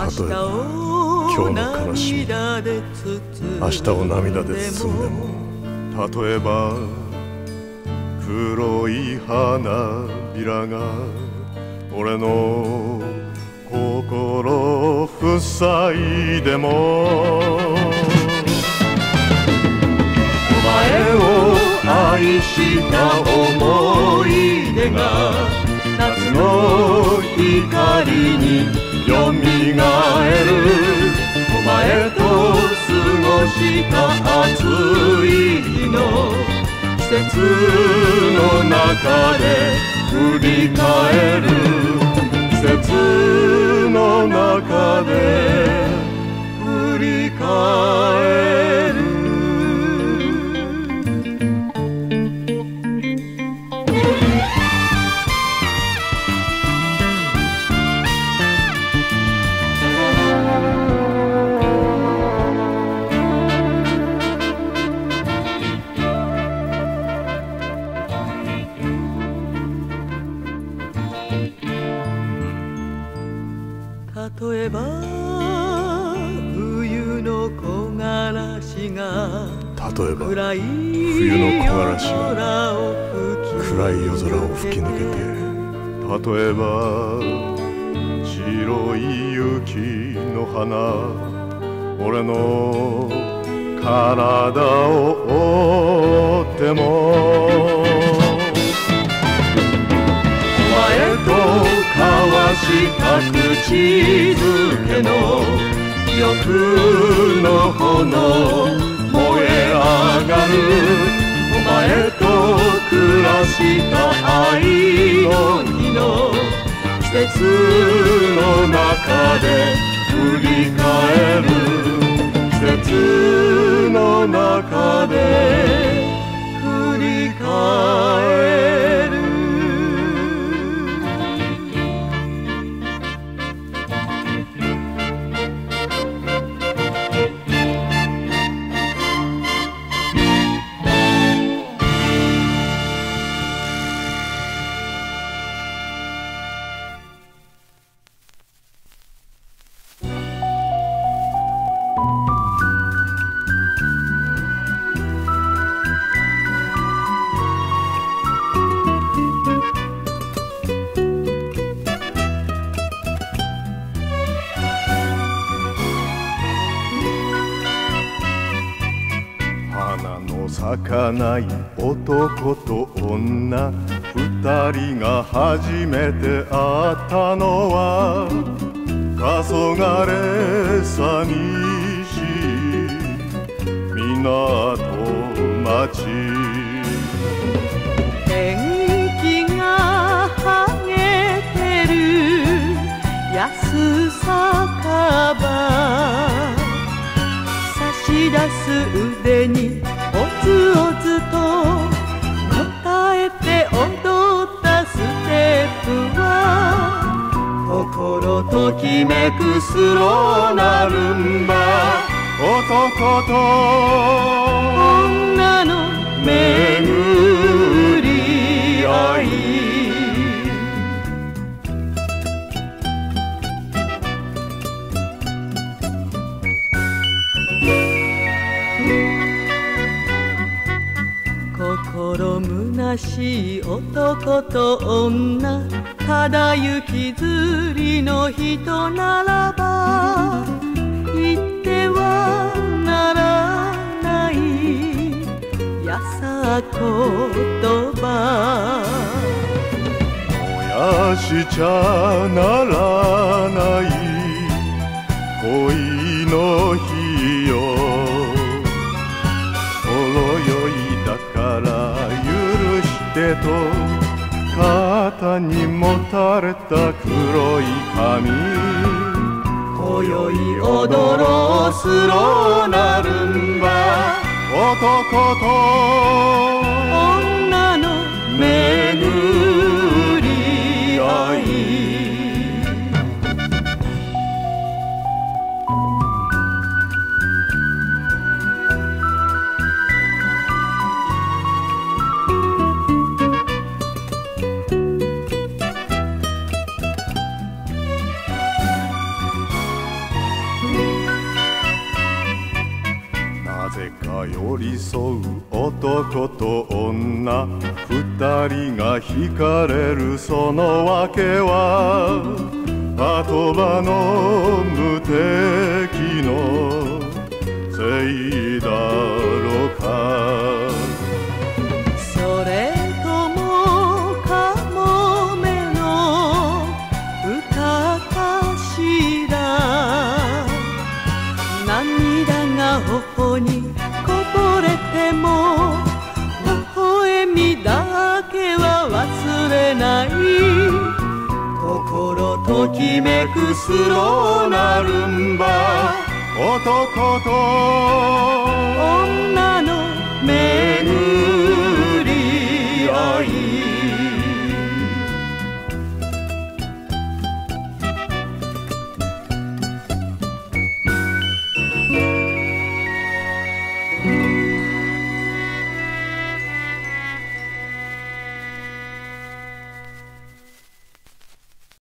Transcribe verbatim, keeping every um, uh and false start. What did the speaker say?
例えば今日の悲しみ、明日を涙で包んでも、例えば黒い花びらが俺の心を塞いでも、お前を愛した思い出が夏の光によみがえる。お前と過ごした暑い日の季節の中で振り返る、季節の中で振り返る。 例えば冬の木枯らしが例えば冬の木枯らしが暗い夜空を吹き抜けて、例えば白い雪の花俺の体を覆っても、お前と交わした口づけの記憶の炎燃え上がる。お前と暮らした愛の日の季節の中で振り返る、季節の中で振り返る。咲かない男と女二人が初めて会ったのは黄昏寂しい港町。 天気が剥げてる安酒場、差し出す腕におつおつと答えて踊ったステップは心ときめくスローなルンバ。 男と女の巡り合い、心虚しい男と女、ただ行きずりの人ならば言ってはならないやさ言葉。 燃やしちゃならない恋の火よ、ほろ酔いだから許してと肩にもたれた黒い髪。 今宵踊ろうスローなルンバ。 男と女の巡り合い。 寄り添う男と女、二人が惹かれるその訳は、後場の無敵のせいだろうか。 それともかもめの歌かしら。涙が頬にこぼれても微笑みだけは忘れない。心ときめくスローなルンバ、 男と女の